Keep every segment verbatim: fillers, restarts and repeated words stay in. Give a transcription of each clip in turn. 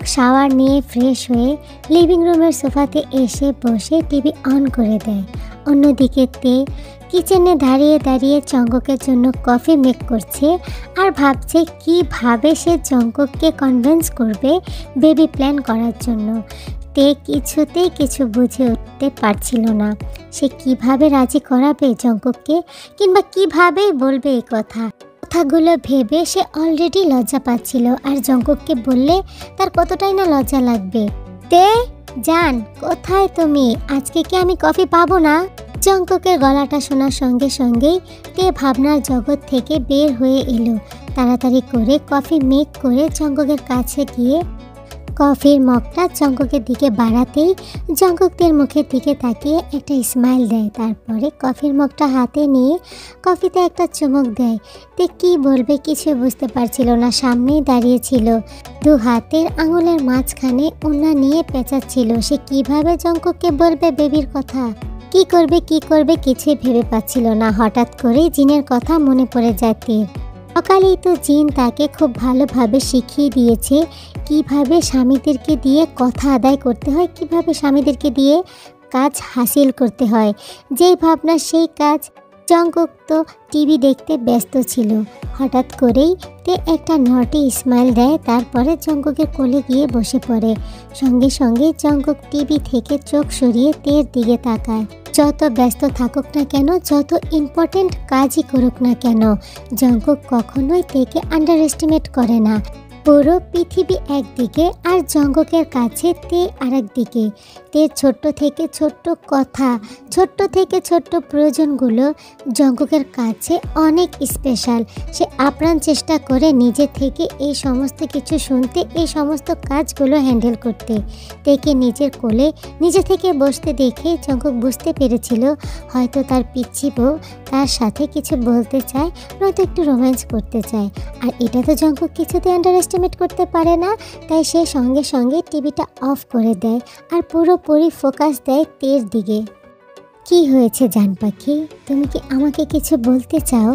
Shower নিয়ে fresh হয়ে living রুমের সোফাতে এসে বসে টিভি অন করে দেয়। অন্যদিকে তে কিচেনে দাঁড়িয়ে দাঁড়িয়ে জঙ্গকের জন্য কফি মেক করছে আর ভাবছে কিভাবে সে জঙ্গককে কনভিন্স করবে বেবি প্ল্যান করার জন্য। তে কিছুতেই কিছু বুঝে উঠতে পারছিল না সে কিভাবে রাজি করাবে জঙ্গককে, কিংবা কিভাবে বলবে এই কথা। কথাগুলো ভেবে সে অলরেডি লজ্জা পাচ্ছিল, আর জঙ্গককে বললে তার কতটাই না লজ্জা লাগবে। তে জান, কোথায় তুমি? আজকে কি আমি কফি পাবো না? জঙ্গকের গলাটা শোনার সঙ্গে সঙ্গেই তে ভাবনার জগৎ থেকে বের হয়ে এলো। তাড়াতাড়ি করে কফি মেক করে জঙ্গকের কাছে গিয়ে কফির মগটা জঙ্গকের দিকে বাড়াতেই জঙ্গকদের মুখের দিকে তাকিয়ে একটা স্মাইল দেয়। তারপরে কফির মগটা হাতে নিয়ে কফিতে একটা চুমুক দেয়। তে কি বলবে কিছু বুঝতে পারছিল না, সামনেই দাঁড়িয়েছিল, দু হাতের আঙুলের মাঝখানে ওড়না নিয়ে পেঁচাচ্ছিল। সে কিভাবে জঙ্গককে বলবে বেবির কথা, কি করবে কি করবে কিছুই ভেবে পাচ্ছিল না। হঠাৎ করে জিনের কথা মনে পড়ে যায় তের। সকালেই তো জিন তাকে খুব ভালোভাবে শিখিয়ে দিয়েছে কিভাবে স্বামীদেরকে দিয়ে কথা আদায় করতে হয়, কিভাবে স্বামীদেরকে দিয়ে কাজ হাসিল করতে হয়। যেই ভাবনা সেই কাজ। জঙ্গক তো টিভি দেখতে ব্যস্ত ছিল। হঠাৎ করেই তে একটা নটি স্মাইল দেয়, তারপরে জঙ্গকের কোলে গিয়ে বসে পড়ে। সঙ্গে সঙ্গে জঙ্গক টিভি থেকে চোখ সরিয়ে তের দিকে তাকায়। যত ব্যস্ত থাকুক না কেন, যত ইম্পর্টেন্ট কাজই করুক না কেন, জঙ্গক কখনোই তেকে আন্ডার এস্টিমেট করে না। পুরো পৃথিবী একদিকে আর জঙ্গকের কাছে তে আরেক দিকে। তের ছোট্ট থেকে ছোট্ট কথা, ছোট্ট থেকে ছোট্ট প্রয়োজনগুলো জঙ্গকের কাছে অনেক স্পেশাল। সে আপ্রাণ চেষ্টা করে নিজে থেকে এই সমস্ত কিছু শুনতে, এই সমস্ত কাজগুলো হ্যান্ডেল করতে। তেকে নিজের কোলে নিজে থেকে বসতে দেখে জঙ্গক বুঝতে পেরেছিল হয়তো তার পিচ্চি বউ তার সাথে কিছু বলতে চায়, নয়তো একটু রোম্যান্স করতে চায়। আর এটা তো জঙ্গক কিছুতে আন্ডার এস্টিমেট করতে পারে না। তাই সে সঙ্গে সঙ্গে টিভিটা অফ করে দেয় আর পুরোপুরি ফোকাস দেয় তের দিকে। কি হয়েছে জান পাখি, তুমি কি আমাকে কিছু বলতে চাও?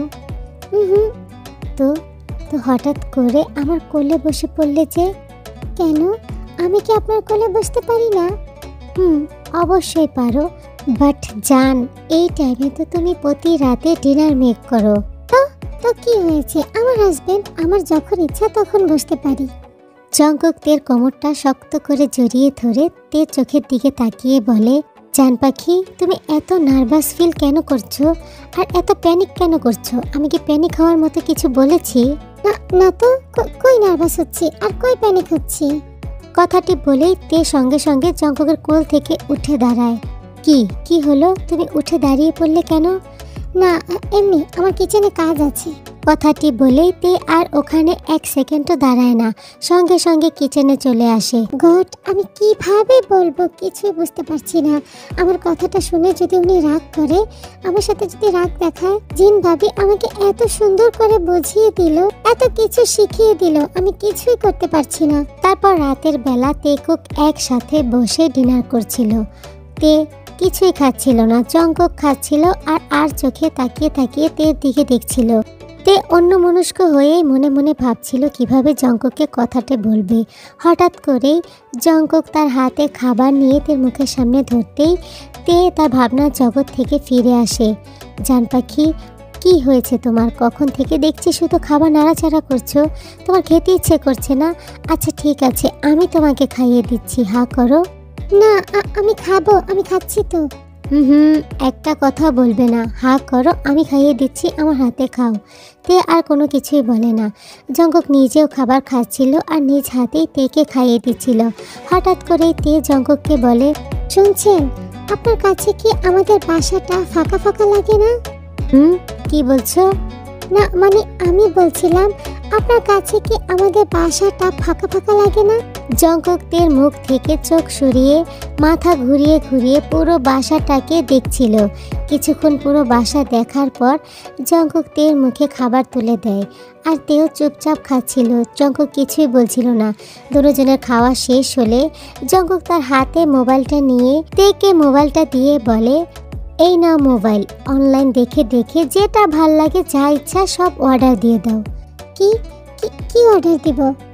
হুম তো তো হঠাৎ করে আমার কোলে বসে পড়লে যে? কেন, আমি কি আপনার কোলে বসতে পারি না? হুম অবশ্যই পারো, বাট জান এই টাইমে তো তুমি প্রতি রাতে ডিনার মেক করো। তো তো কি হয়েছে, আমার হাজবেন্ড আমার যখন ইচ্ছা তখন বসতে পারি। জঙ্গক তের কোমরটা শক্ত করে জড়িয়ে ধরে তের চোখের দিকে তাকিয়ে বলে, জান পাখি তুমি এত নার্ভাস ফিল কেন করছো, আর এত প্যানিক কেন করছো? আমি কি প্যানিক হওয়ার মতো কিছু বলেছি? না না তো, কই নার্ভাস হচ্ছি আর কই প্যানিক হচ্ছি। কথাটি বলেই তে সঙ্গে সঙ্গে জঙ্গকের কোল থেকে উঠে দাঁড়ায়। কি কি হলো, তুমি উঠে দাঁড়িয়ে পড়লে কেন? না এমনি, আমার কিচেনে কাজ আছে। কথাটি বলেই তে আর ওখানে এক সেকেন্ডও দাঁড়ায় না, সঙ্গে সঙ্গে কিচেনে চলে আসে। গড, আমি কিভাবে বলবো কিছুই বুঝতে পারছি না। আমার কথাটা শুনে যদি উনি রাগ করে, আমার সাথে যদি রাগ দেখায়, জিন ভাবি আমাকে এত সুন্দর করে বুঝিয়ে দিল, এত কিছু শিখিয়ে দিল, আমি কিছুই করতে পারছি না। তারপর রাতের বেলা তেকুক একসাথে বসে ডিনার করছিল। তে কিছুই খাচ্ছিল না, জঙ্গক খাচ্ছিল আর আর চোখে তাকিয়ে তাকিয়ে তের দিকে দেখছিল। তে অন্যমনস্ক হয়েই মনে মনে ভাবছিল কিভাবে জঙ্গককে কথাটা বলবে। হঠাৎ করেই জঙ্গক তার হাতে খাবার নিয়ে তের মুখের সামনে ধরতেই তে তার ভাবনার জগৎ থেকে ফিরে আসে। জান পাখি কি হয়েছে তোমার? কখন থেকে দেখছি শুধু খাবার নাড়াচাড়া করছো, তোমার খেতে ইচ্ছে করছে না? আচ্ছা ঠিক আছে, আমি তোমাকে খাইয়ে দিচ্ছি, হা করো। না আমি খাবো, আমি খাচ্ছি তো। হুম হুম একটা কথা বলবে না, হা করো, আমি খাইয়ে দিচ্ছি, আমার হাতে খাও। তে আর কোনো কিছুই বলে না। জঙ্গক নিজেও খাবার খাচ্ছিল আর নিজ হাতেই তেকে খাইয়ে দিচ্ছিল। হঠাৎ করেই তে জঙ্গককে বলে, শুনছেন আপনার কাছে কি আমাদের বাসাটা ফাঁকা ফাঁকা লাগে না? হুম কি বলছো? না মানে আমি বলছিলাম আপনার কাছে কি আমাদের বাসাটা ফাঁকা ফাঁকা লাগে না? জঙ্গক তের মুখ থেকে চোখ সরিয়ে মাথা ঘুরিয়ে ঘুরিয়ে পুরো বাসাটাকে দেখছিল। কিছুক্ষণ পুরো বাসা দেখার পর জঙ্গক তের মুখে খাবার তুলে দেয়, আর তেও চুপচাপ খাচ্ছিল। জঙ্গক কিছুই বলছিল না। দুজনের খাওয়া শেষ হলে জঙ্গক তার হাতে মোবাইলটা নিয়ে তেকে মোবাইলটা দিয়ে বলে, এই নাও মোবাইল, অনলাইন দেখে দেখে যেটা ভাল লাগে যা ইচ্ছা সব অর্ডার দিয়ে দাও। কি কি অর্ডার দিব? কি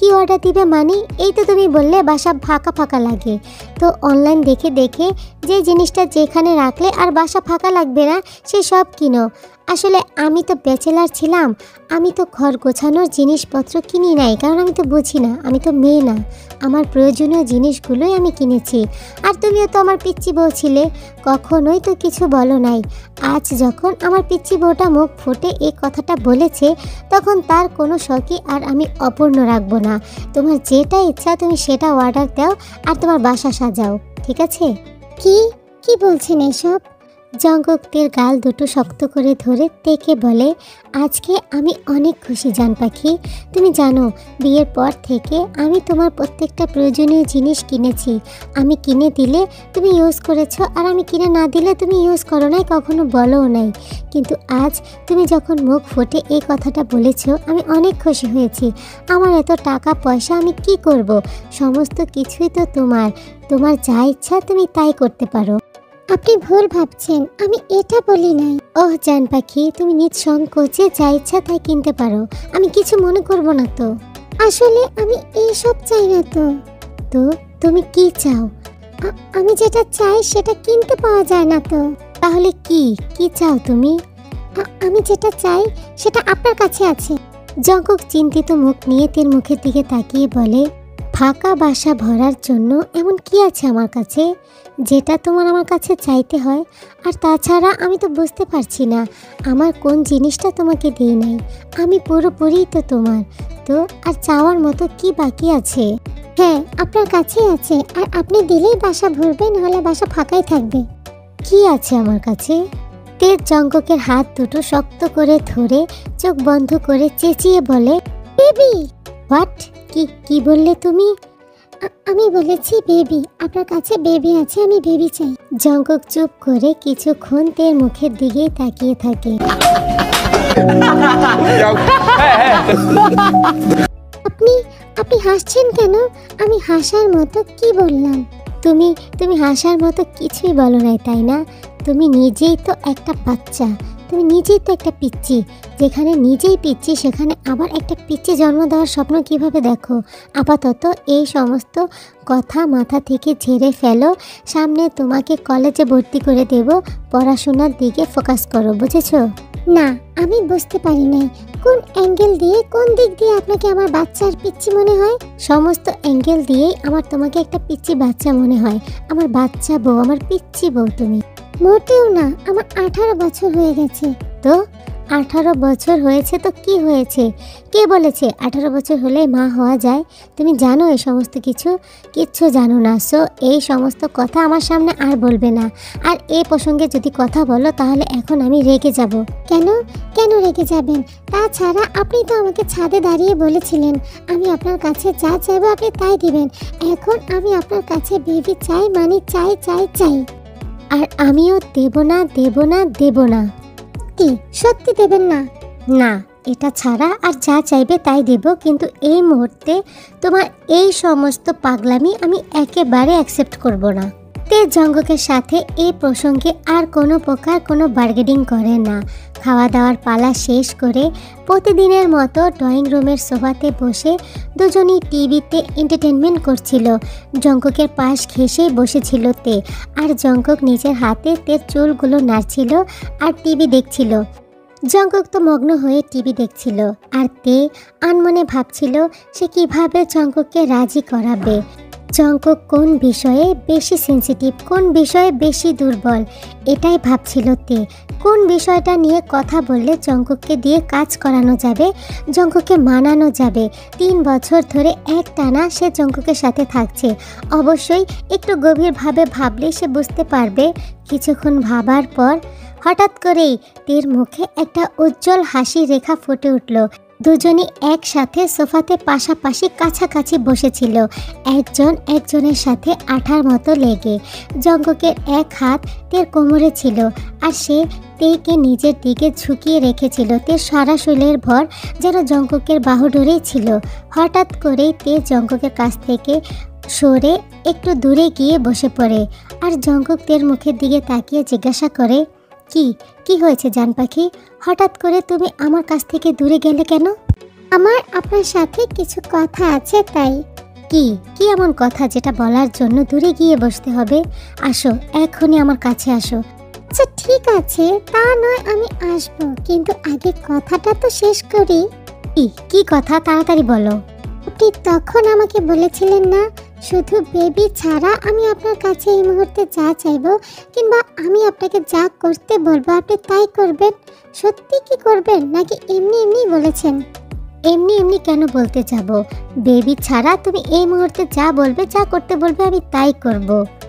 কি অর্ডার দিবে মানে? এই তো তুমি বললে বাসা ফাঁকা ফাঁকা লাগে, তো অনলাইন দেখে দেখে যে জিনিসটা যেখানে রাখলে আর বাসা ফাঁকা লাগবে না সে সব কিনো। আসলে আমি তো ব্যাচেলার ছিলাম, আমি তো ঘর গোছানোর জিনিসপত্র কিনি নাই, কারণ আমি তো বুঝি না, আমি তো মেয়ে না, আমার প্রয়োজনীয় জিনিসগুলোই আমি কিনেছি। আর তুমিও তো আমার পিচ্চি বউ ছিলে, কখনোই তো কিছু বলো নাই। আজ যখন আমার পিচ্চি বউটা মুখ ফুটে এই কথাটা বলেছে, তখন তার কোনো শখই আর আমি অপূর্ণ রাখবো না। তোমার যেটা ইচ্ছা তুমি সেটা অর্ডার দাও আর তোমার বাসা সাজাও, ঠিক আছে? কি কি বলছেন এসব? জঙ্কক তের গাল দুটো শক্ত করে ধরে তেকে বলে, আজকে আমি অনেক খুশি জান পাখি। তুমি জানো বিয়ের পর থেকে আমি তোমার প্রত্যেকটা প্রয়োজনীয় জিনিস কিনেছি। আমি কিনে দিলে তুমি ইউজ করেছো, আর আমি কিনে না দিলে তুমি ইউজ করো নাই, কখনো বলোও নাই। কিন্তু আজ তুমি যখন মুখ ফুটে এই কথাটা বলেছো, আমি অনেক খুশি হয়েছি। আমার এত টাকা পয়সা আমি কি করব? সমস্ত কিছুই তো তোমার, তোমার যা ইচ্ছা তুমি তাই করতে পারো। আপনি ভুল ভাবছেন, আমি এটা বলি নাই। ওহ জান পাখি, তুমি নিজ সংকোচে যা ইচ্ছা তাই কিনতে পারো, আমি কিছু মনে করব না তো। আসলে আমি এইসব চাই না তো। তো তুমি কি চাও? আমি যেটা চাই সেটা কিনতে পাওয়া যায় না তো। তাহলে কি কি চাও তুমি? আমি যেটা চাই সেটা আপনার কাছে আছে। জঙ্কক চিন্তিত মুখ নিয়ে তের মুখের দিকে তাকিয়ে বলে, ফাঁকা বাসা ভরার জন্য এমন কি আছে আমার কাছে যেটা তোমার আমার কাছে চাইতে হয়? আর তাছাড়া আমি তো বুঝতে পারছি না আমার কোন জিনিসটা তোমাকে দিই নাই। আমি পুরোপুরি তো তোমার, তো আর চাওয়ার মতো কি বাকি আছে? হ্যাঁ, আপনার কাছেই আছে, আর আপনি দিলেই বাসা ভরবে, নাহলে বাসা ফাঁকাই থাকবে। কি আছে আমার কাছে? তেজ জঙ্গকের হাত দুটো শক্ত করে ধরে চোখ বন্ধ করে চেঁচিয়ে বলে, বেবি। হোয়াট? কি কি বললে তুমি? আমি বলেছি বেবি, আপনার কাছে বেবি আছে, আমি বেবি চাই। জঙ্গক চুপ করে কিছুক্ষণ তের মুখের দিকে তাকিয়ে থাকে। আপনি আপনি হাসছেন কেন? আমি হাসার মতো কি বললাম? তুমি তুমি হাসার মতো কিছুই বলো নাই, তাই না? তুমি নিজেই তো একটা বাচ্চা, তুমি নিজেই তো একটা পিচ্চি। যেখানে নিজেই পিচ্চি সেখানে আবার একটা পিচ্চি জন্ম দেওয়ার স্বপ্ন কিভাবে দেখো? আপাতত এই সমস্ত কথা মাথা থেকে ঝেড়ে ফেলো। সামনে তোমাকে কলেজে ভর্তি করে দেব, পড়াশোনার দিকে ফোকাস করো, বুঝেছো? না, আমি বুঝতে পারি নাই কোন অ্যাঙ্গেল দিয়ে, কোন দিক দিয়ে আপনাকে আমার বাচ্চার পিচ্চি মনে হয়? সমস্ত অ্যাঙ্গেল দিয়েই আমার তোমাকে একটা পিচ্চি বাচ্চা মনে হয়। আমার বাচ্চা বউ, আমার পিচ্চি বউ তুমি। মোটেও না, আমার আঠারো বছর হয়ে গেছে। তো আঠারো বছর হয়েছে তো কি হয়েছে? কে বলেছে আঠারো বছর হলে মা হওয়া যায়? তুমি জানো এই সমস্ত কিছু? কিচ্ছু জানো না। সো এই সমস্ত কথা আমার সামনে আর বলবে না। আর এই প্রসঙ্গে যদি কথা বলো তাহলে এখন আমি রেগে যাব। কেন কেন রেগে যাবেন? তাছাড়া আপনি তো আমাকে ছাদে দাঁড়িয়ে বলেছিলেন আমি আপনার কাছে যা চাইবো আপনি তাই দিবেন। এখন আমি আপনার কাছে বেবি চাই মানে চাই চাই চাই, আর আমিও দেব না দেব না দেব না। কি সত্যি দেবেন না? না, এটা ছাড়া আর যা চাইবে তাই দেব, কিন্তু এই মুহূর্তে তোমার এই সমস্ত পাগলামি আমি একেবারে অ্যাকসেপ্ট করব না। তেজ জঙ্গকের সাথে এই প্রসঙ্গে আর কোনো প্রকার কোনো বার্গেনিং করে না। খাওয়া দাওয়ার পালা শেষ করে প্রতিদিনের মতো ড্রয়িং রুমের সোফাতে বসে দুজনই টিভিতে এন্টারটেনমেন্ট করছিল। জঙ্গকের পাশ ঘেঁষে বসেছিল তে, আর জঙ্গক নিজের হাতে তের চুলগুলো নাড়ছিল আর টিভি দেখছিল। জঙ্গক তো মগ্ন হয়ে টিভি দেখছিল, আর তে আনমনে ভাবছিল সে কিভাবে জঙ্গককে রাজি করাবে। জঙ্গক কোন বিষয়ে বেশি সেন্সিটিভ, কোন বিষয়ে বেশি দুর্বল, এটাই ভাবছিল তে। কোন বিষয়টা নিয়ে কথা বললে জঙ্গককে দিয়ে কাজ করানো যাবে, জঙ্গককে মানানো যাবে। তিন বছর ধরে এক টানা সে জঙ্গকের সাথে থাকছে, অবশ্যই একটু গভীরভাবে ভাবলে সে বুঝতে পারবে। কিছুক্ষণ ভাবার পর হঠাৎ করেই তের মুখে একটা উজ্জ্বল হাসি রেখা ফুটে উঠল। দুজনই একসাথে সোফাতে পাশাপাশি কাছাকাছি বসেছিল, একজন একজনের সাথে আঠার মতো লেগে। জঙ্গকের এক হাত তের কোমরে ছিল, আর সে তেকে নিজের দিকে ঝুঁকিয়ে রেখেছিল। তের সারা শরীরের ভর যেন জঙ্গকের বাহুডোরেই ছিল। হঠাৎ করেই তে জঙ্গকের কাছ থেকে সরে একটু দূরে গিয়ে বসে পড়ে, আর জঙ্গক তের মুখের দিকে তাকিয়ে জিজ্ঞাসা করে, কি কি হয়েছে জান পাখি? হঠাৎ করে তুমি আমার কাছ থেকে দূরে গেলে কেন? আমার আপনার সাথে কিছু কথা আছে তাই। কি কি এমন কথা যেটা বলার জন্য দূরে গিয়ে বসতে হবে? আসো, এখনই আমার কাছে আসো। আচ্ছা ঠিক আছে, তা নয় আমি আসবো, কিন্তু আগে কথাটা তো শেষ করি। কি কি কথা, তাড়াতাড়ি বলো। আপনি তখন আমাকে বলেছিলেন না, শুধু বেবি ছাড়া আমি আপনার কাছে এই মুহূর্তে যা চাইবো কিংবা আমি আপনাকে যা করতে বলবো আপনি তাই করবেন। সত্যি কি করবেন নাকি এমনি এমনি বলেছেন? এমনি এমনি কেন বলতে যাব? বেবি ছাড়া তুমি এই মুহূর্তে যা বলবে, যা করতে বলবে আমি তাই করব।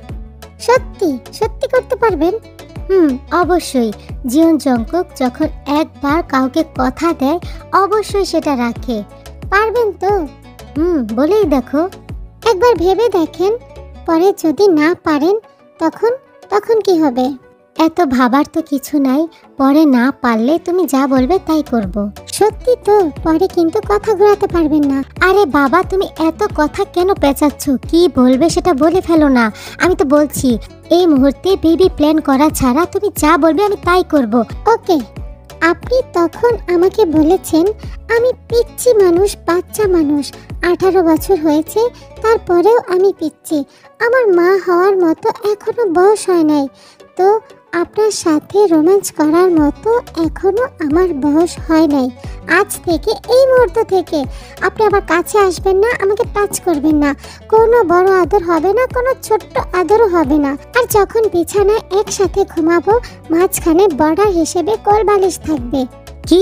সত্যি সত্যি করতে পারবেন? হুম, অবশ্যই। জিওন জংকুক যখন একবার কাউকে কথা দেয় অবশ্যই সেটা রাখে। পারবেন তো? হুম, বলেই দেখো। একবার ভেবে দেখেন, পরে যদি না পারেন তখন তখন কি হবে? এত ভাবার তো কিছু নাই, পরে না পারলে তুমি যা বলবে তাই করব। সত্যি তো? পরে কিন্তু কথা ঘোরাতে পারবেন না। আরে বাবা, তুমি এত কথা কেন পেঁচাচ্ছ? কি বলবে সেটা বলে ফেলো না। আমি তো বলছি এই মুহূর্তে বেবি প্ল্যান করা ছাড়া তুমি যা বলবে আমি তাই করব। ওকে। আপনি তখন আমাকে বলেছেন আমি পিচ্ছি মানুষ, বাচ্চা মানুষ, আঠারো বছর হয়েছে তারপরেও আমি পিচ্ছি, আমার মা হওয়ার মতো এখনো বয়স হয় নাই, তো আপনার সাথে রোম্যান্স করার মতো এখনো আমার বয়স হয় নাই। আজ থেকে এই মুহূর্ত থেকে আপনি আমার কাছে আসবেন না, আমাকে টাচ করবেন না, কোনো বড় আদর হবে না, কোনো ছোট্ট আদরও হবে না। আর যখন বিছানায় একসাথে ঘুমাবো মাঝখানে বর্ডার হিসেবে কোল বালিশ থাকবে। কি?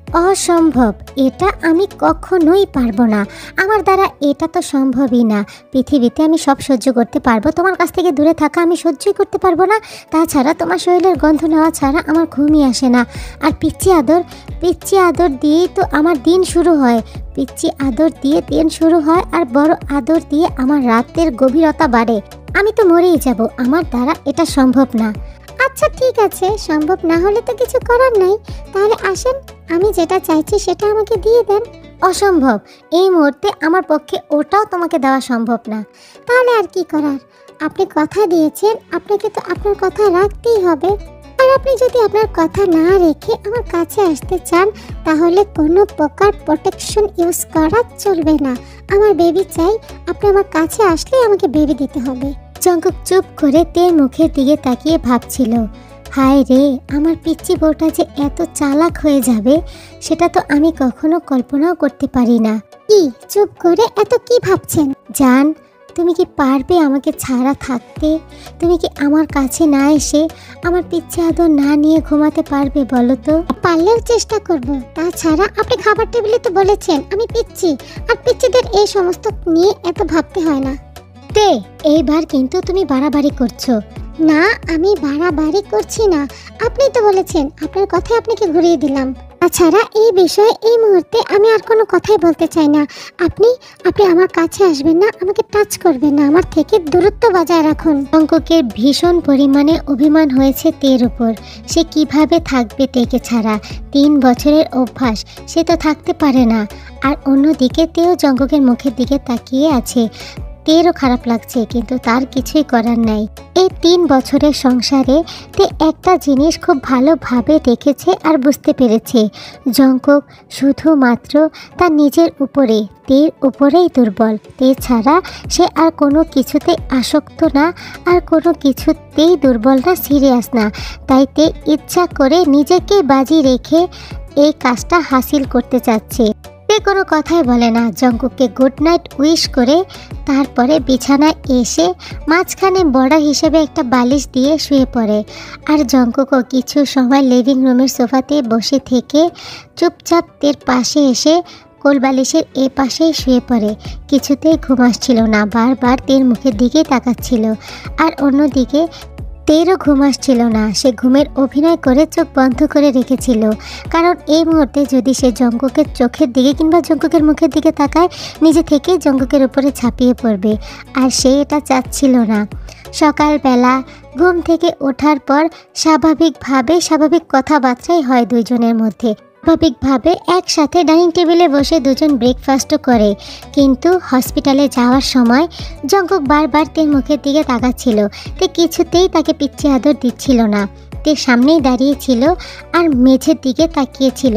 অসম্ভব, এটা আমি কখনোই পারবো না। আমার দ্বারা এটা তো সম্ভবই না। পৃথিবীতে আমি সব সহ্য করতে পারবো, তোমার কাছ থেকে দূরে থাকা আমি সহ্যই করতে পারবো না। তাছাড়া তোমার শরীরের গন্ধ নেওয়া ছাড়া আমার ঘুমই আসে না। আর পিচ্ছি আদর, পিচ্ছি আদর দিয়েই তো আমার দিন শুরু হয়। পিচ্ছি আদর দিয়ে দিন শুরু হয় আর বড় আদর দিয়ে আমার রাতের গভীরতা বাড়ে। আমি তো মরেই যাব, আমার দ্বারা এটা সম্ভব না। আচ্ছা ঠিক আছে, সম্ভব না হলে তো কিছু করার নাই। তাহলে আসেন, আমি যেটা চাইছি সেটা আমাকে দিয়ে দেন। অসম্ভব, এই মুহূর্তে আমার পক্ষে ওটাও তোমাকে দেওয়া সম্ভব না। তাহলে আর কি করার? আপনি কথা দিয়েছেন, আপনাকে তো আপনার কথা রাখতেই হবে। আর আপনি যদি আপনার কথা না রেখে আমার কাছে আসতে চান তাহলে কোনো প্রকার প্রোটেকশন ইউজ করা চলবে না। আমার বেবি চাই, আপনি আমার কাছে আসলে আমাকে বেবি দিতে হবে। জঙ্কুক চুপ করে তের মুখের দিকে তাকিয়ে ভাবছিল, হায় রে, আমার পিচ্চি বউটা যে এত চালাক হয়ে যাবে সেটা তো আমি কখনো কল্পনাও করতে পারি না। কি চুপ করে এত কি ভাবছেন? জান, তুমি কি পারবে আমাকে ছাড়া থাকতে? তুমি কি আমার কাছে না এসে আমার পিচ্চি আদর না নিয়ে ঘুমাতে পারবে বলো তো? পারলেও চেষ্টা করব। তাছাড়া আপনি খাবার টেবিলে তো বলেছেন আমি পিচ্চি, আর পিচ্চিদের এই সমস্ত নিয়ে এত ভাবতে হয় না। তে, এইবার কিন্তু তুমি বাড়াবাড়ি করছো। না, আমি বাড়াবাড়ি করছি না, আপনি তো বলেছেন, আপনার কথাই আপনাকে ঘুরিয়ে দিলাম। তাছাড়া এই বিষয়ে এই মুহূর্তে আমি আর কোনো কথাই বলতে চাই না। আপনি আপনি আমার কাছে আসবেন না, আমাকে টাচ করবেন না, আমার থেকে দূরত্ব বজায় রাখুন। জঙ্কুকের ভীষণ পরিমাণে অভিমান হয়েছে তের উপর। সে কিভাবে থাকবে তেকে ছাড়া? তিন বছরের অভ্যাস, সে তো থাকতে পারে না। আর অন্যদিকে তেও জঙ্কুকের মুখের দিকে তাকিয়ে আছে। তেরও খারাপ লাগছে, কিন্তু তার কিছুই করার নাই। এই তিন বছরের সংসারে তে একটা জিনিস খুব ভালোভাবে দেখেছে আর বুঝতে পেরেছে, জঙ্কুক শুধুমাত্র তার নিজের উপরে, তের উপরেই দুর্বল। তে ছাড়া সে আর কোনো কিছুতে আসক্ত না, আর কোনো কিছুতেই দুর্বল না, সিরিয়াস না। তাই তে ইচ্ছা করে নিজেকে বাজি রেখে এই কাজটা হাসিল করতে চাচ্ছে। তে কোনো কথাই বলে না, জঙ্কুককে গুড নাইট উইশ করে তারপরে বিছানায় এসে মাঝখানে বর্ডার হিসেবে একটা বালিশ দিয়ে শুয়ে পড়ে। আর জঙ্কুকও কিছু সময় লিভিং রুমের সোফাতে বসে থেকে চুপচাপ তের পাশে এসে কোল বালিশের এ পাশেই শুয়ে পড়ে। কিছুতেই ঘুম আসছিল না, বারবার তের মুখের দিকেই তাকাচ্ছিল। আর অন্যদিকে তেরও ঘুম আসছিল না, সে ঘুমের অভিনয় করে চোখ বন্ধ করে রেখেছিল। কারণ এই মুহূর্তে যদি সে জঙ্কুকের চোখের দিকে কিংবা জঙ্কুকের মুখের দিকে তাকায়, নিজে থেকেই জঙ্কুকের উপরে ঝাঁপিয়ে পড়বে, আর সে এটা চাচ্ছিল না। সকালবেলা ঘুম থেকে ওঠার পর স্বাভাবিকভাবে স্বাভাবিক কথাবার্তাই হয় দুইজনের মধ্যে। স্বাভাবিকভাবে একসাথে ডাইনিং টেবিলে বসে দুজন ব্রেকফাস্টও করে। কিন্তু হসপিটালে যাওয়ার সময় জঙ্কুক বারবার তের মুখের দিকে তাকাচ্ছিল। তে কিছুতেই তাকে পিচ্চি আদর দিচ্ছিল না। তে সামনেই দাঁড়িয়েছিল আর মেঝের দিকে তাকিয়েছিল।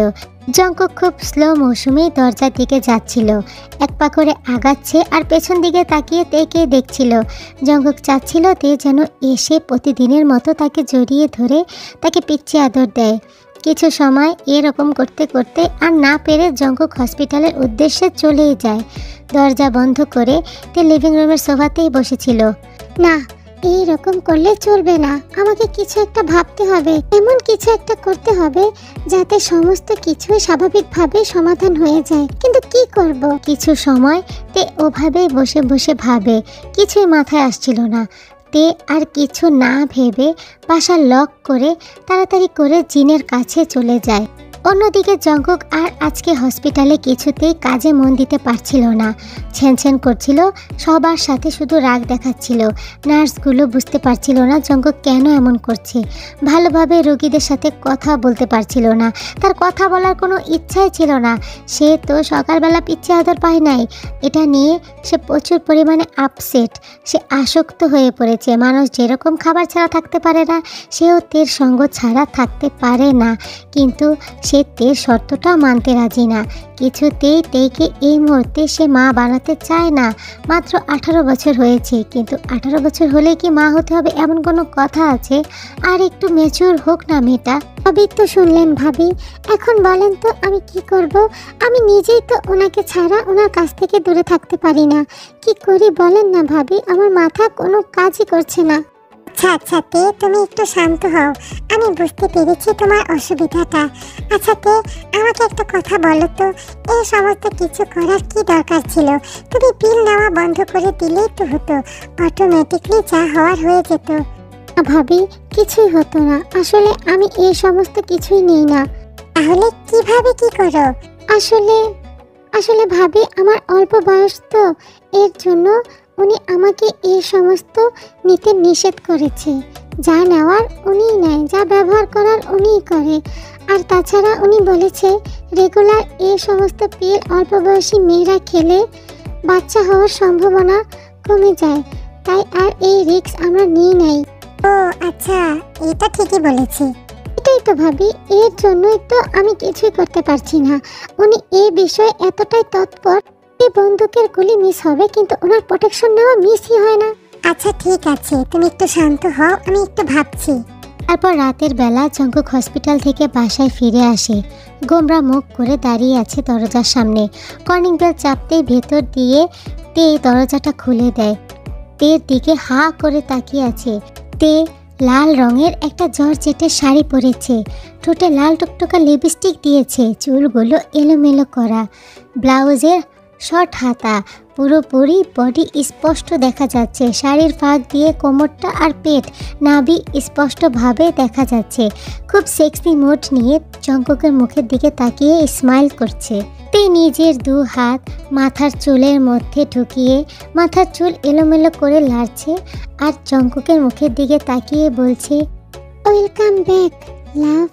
জঙ্কুক খুব স্লো মৌসুমে দরজার দিকে যাচ্ছিল, এক পা করে আগাচ্ছে আর পেছন দিকে তাকিয়ে তেকে দেখছিল। জঙ্কুক চাচ্ছিল তে যেন এসে প্রতিদিনের মতো তাকে জড়িয়ে ধরে তাকে পিচ্ছি আদর দেয়। কিছু সময় এরকম করতে করতে আর না পেরে জঙ্কুক হসপিটালের উদ্দেশ্যে চলেই যায়। দরজা বন্ধ করে তে লিভিং রুমের সোফাতেই বসেছিল। না, এই রকম করলে চলবে না, আমাকে কিছু একটা ভাবতে হবে, এমন কিছু একটা করতে হবে যাতে সমস্ত কিছু স্বাভাবিকভাবে সমাধান হয়ে যায়। কিন্তু কি করব? কিছু সময় তে ওভাবেই বসে বসে ভাবে, কিছুই মাথায় আসছিল না। তে আর কিছু না ভেবে বাসা লক করে তাড়াতাড়ি করে জিনের কাছে চলে যায়। অন্যদিকে জঙ্কুক আর আজকে হসপিটালে কিছুতেই কাজে মন দিতে পারছিল না, ছ্যানছ্যান করছিল, সবার সাথে শুধু রাগ দেখাচ্ছিল। নার্সগুলো বুঝতে পারছিল না জঙ্কুক কেন এমন করছে। ভালোভাবে রোগীদের সাথে কথা বলতে পারছিল না, তার কথা বলার কোনো ইচ্ছাই ছিল না। সে তো সকালবেলা পিচ্ছি আদর পায় নাই, এটা নিয়ে সে প্রচুর পরিমাণে আপসেট। সে আসক্ত হয়ে পড়েছে। মানুষ যেরকম খাবার ছাড়া থাকতে পারে না, সেও তের সঙ্গ ছাড়া থাকতে পারে না। কিন্তু সে তের শর্তটা মানতে রাজি না। কিছুতেই তেকে এই মুহূর্তে সে মা বানাতে চায় না। মাত্র আঠারো বছর হয়েছে, কিন্তু আঠারো বছর হলে কি মা হতে হবে এমন কোনো কথা আছে? আর একটু ম্যাচিওর হোক না মেয়েটা। সবই তো শুনলেন ভাবি, এখন বলেন তো আমি কি করব? আমি নিজেই তো ওনাকে ছাড়া ওনার কাছ থেকে দূরে থাকতে পারি না। কি করি বলেন না ভাবি, আমার মাথা কোনো কাজই করছে না। আচ্ছা আচ্ছা তে, তুমি একটু শান্ত হও, আমি বুঝতে পেরেছি তোমার অসুবিধাটা। আচ্ছা তে, আমাকে একটা কথা বলো তো, এই সমস্ত কিছু করার কি দরকার ছিল? তুমি পিল নেওয়া বন্ধ করে দিলেই তো হতো, অটোমেটিকলি যা হওয়ার হয়ে যেত। ভাবি কিছুই হতো না, আসলে আমি এই সমস্ত কিছুই নিই না। তাহলে কিভাবে কি করো? আসলে আসলে ভাবি আমার অল্প বয়স তো, এর জন্য উনি আমাকে এই সমস্ত নিতে নিষেধ করেছে। যা নেওয়ার উনিই নেয়, যা ব্যবহার করার উনিই করে। আর তাছাড়া উনি বলেছে রেগুলার এই সমস্ত পিল অল্প বয়সী মেয়েরা খেলে বাচ্চা হওয়ার সম্ভাবনা কমে যায়, তাই আর এই রিস্ক আমরা নিই নাই। ও আচ্ছা, এটা ঠিকই বলেছি। এটাই তো ভাবি, এর জন্যই তো আমি কিছুই করতে পারছি না। উনি এই বিষয়ে এতটাই তৎপর, এই বন্দুকের গুলি মিস হবে কিন্তু ওনার প্রোটেকশন নেওয়া মিসই হয় না। আচ্ছা ঠিক আছে, তুমি একটু শান্ত হও, আমি একটু ভাবছি। তারপর রাতের বেলা জঙ্কুক হসপিটাল থেকে বাসায় ফিরে আসে। গোমরা মুখ করে দাঁড়িয়ে আছে দরজার সামনে। কলিং বেল চাপতেই ভেতর দিয়ে তে দরজাটা খুলে দেয়। তের দিকে হা করে তাকিয়ে আছে। তে লাল রঙের একটা জর্জেটের শাড়ি পরেছে, ঠোঁটে লাল টুকটুকা লিপস্টিক দিয়েছে, চুলগুলো এলোমেলো করা, ব্লাউজের শর্ট হাতা, পুরোপুরি বডি স্পষ্ট দেখা যাচ্ছে। শাড়ির ফাঁক দিয়ে কোমরটা আর পেট নাভি স্পষ্টভাবে দেখা যাচ্ছে। খুব সেক্সি মুড নিয়ে জঙ্কুকের মুখের দিকে তাকিয়ে স্মাইল করছে। তে নিজের দু হাত মাথার চুলের মধ্যে ঢুকিয়ে মাথার চুল এলোমেলো করে লাড়ছে আর জঙ্কুকের মুখের দিকে তাকিয়ে বলছে, ওয়েলকাম ব্যাক লাভ।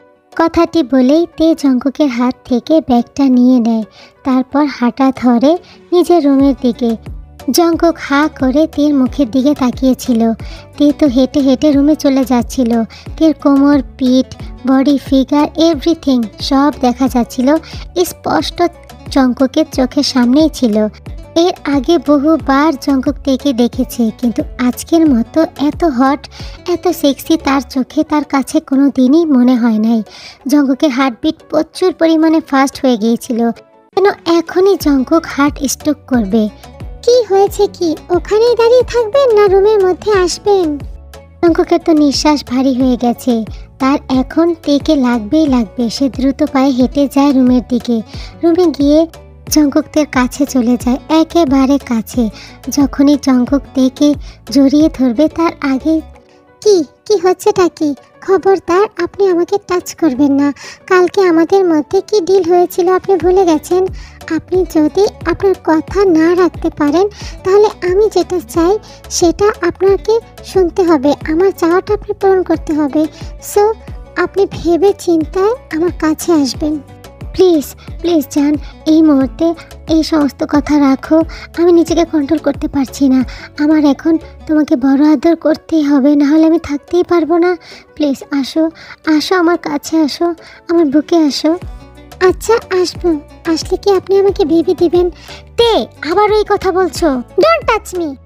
কথাটি বলেই তে জঙ্কুকের হাত থেকে ব্যাগটা নিয়ে নেয়, তারপর হাঁটা ধরে নিজের রুমের দিকে। জঙ্কুক হা করে তের মুখের দিকে তাকিয়েছিল। তে তো হেঁটে হেঁটে রুমে চলে যাচ্ছিল। তের কোমর, পিঠ, বডি ফিগার এভরিথিং সব দেখা যাচ্ছিল, স্পষ্ট জঙ্কুকের চোখের সামনেই ছিল। এর আগে বহুবার জঙ্কুক তেকে দেখেছে, কিন্তু আজকের মতো এত হট, এত সেক্সি তার চোখে তার কাছে কোনো দিনই মনে হয় নাই। জঙ্কুকের হার্টবিট প্রচুর পরিমাণে ফাস্ট হয়ে গিয়েছিল, যেন এখনই জঙ্কুক হার্ট স্ট্রোক করবে। কি হয়েছে কি, ওখানেই দাঁড়িয়ে থাকবেন না রুমের মধ্যে আসবেন? জঙ্কুকের তো নিঃশ্বাস ভারী হয়ে গেছে, তার এখন তেকে লাগবেই লাগবে। সে দ্রুত পায়ে হেঁটে যায় রুমের দিকে। রুমে গিয়ে জঙ্কুক তের কাছে চলে যায়, একেবারে কাছে। যখনই জঙ্কুক তেকে জড়িয়ে ধরবে তার আগে, কি কি হচ্ছেটা কি? খবরদার আপনি আমাকে টাচ করবেন না। কালকে আমাদের মধ্যে কি ডিল হয়েছিল আপনি ভুলে গেছেন? আপনি যদি আপনার কথা না রাখতে পারেন তাহলে আমি যেটা চাই সেটা আপনাকে শুনতে হবে, আমার চাওয়াটা আপনি পূরণ করতে হবে। সো আপনি ভেবে চিন্তায় আমার কাছে আসবেন। প্লিজ প্লিজ জান, এই মুহূর্তে এই সমস্ত কথা রাখো। আমি নিজেকে কন্ট্রোল করতে পারছি না। আমার এখন তোমাকে বড় আদর করতেই হবে, নাহলে আমি থাকতেই পারবো না। প্লিজ আসো, আসো আমার কাছে আসো, আমার বুকে আসো। আচ্ছা আসবো, আসলে কি আপনি আমাকে বেবি দিবেন? তে আবার ওই কথা বলছো? Don't touch me.